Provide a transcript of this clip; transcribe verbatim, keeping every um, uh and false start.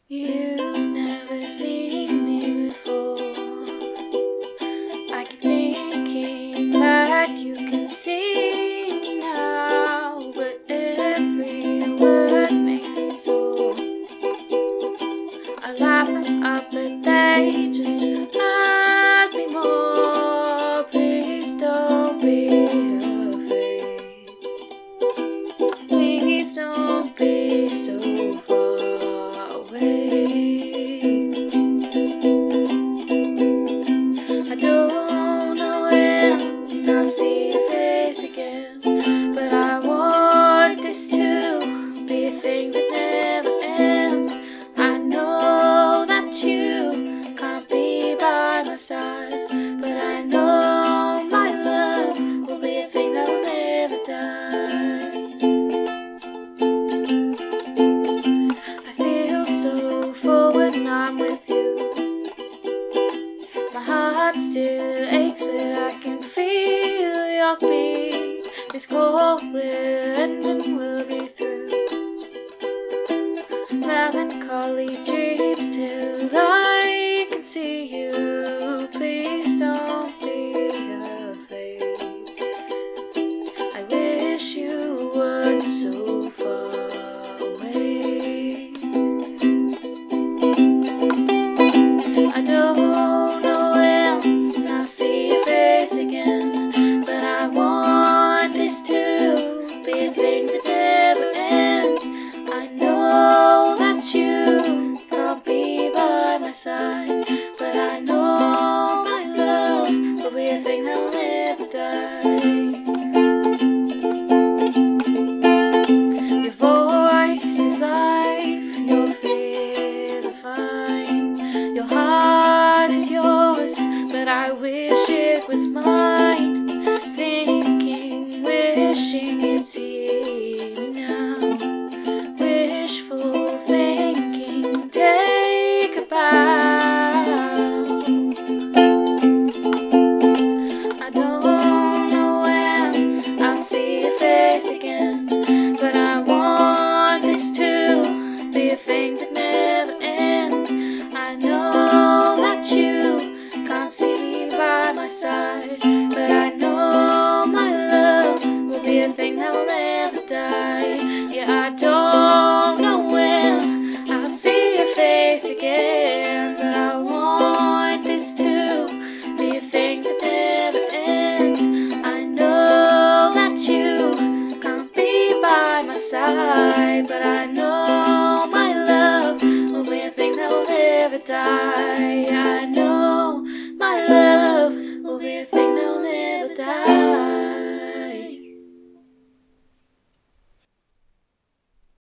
You've never seen me before. I keep thinking that you can see me now, but every word makes me sore. I laugh them up, but they just hurt me more. Please don't be afraid. Please don't be so far away. I don't know when I'll see your face again, but I want this to be a thing that never ends. I know that you can't be by my side, but I know my love will be a thing that will never die. I feel so full when I'm with you. My heart still aches, but I can feel your speed. This cold will end and we'll be through. Melancholy dreams till I can see you. Please don't be afraid. I wish you weren't so far away. I don't know when I'll see your face again, but I want this to be a thing that never ends. I know that you can't be by my side, but I know my love will be a thing that will never die. Your voice is life, your fears are fine. Your heart is yours, but I wish it was mine. Thinking, wishing you'd see me now. Wishful thinking, take a bow. I don't know when I'll see your face again, but I want this to be a thing that never ends. I know that you can't see me by my side, but I know my love will be a thing that will never die. Yeah, I don't know when I'll see your face again, but I want this to be a thing that never ends. I know that you can't be by my side, but I know my love will be a thing that will never die. I